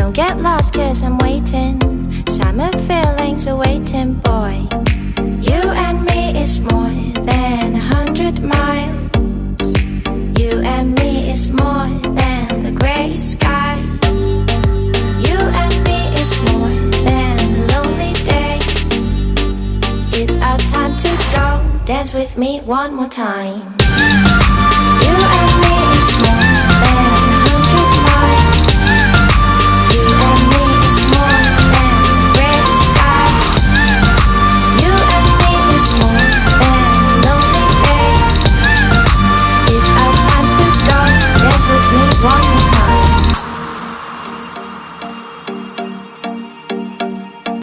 Don't get lost cause I'm waiting. Summer feelings are waiting, boy. You and me is more than 100 miles. You and me is more than the grey sky. You and me is more than the lonely days. It's our time to go. Dance with me one more time.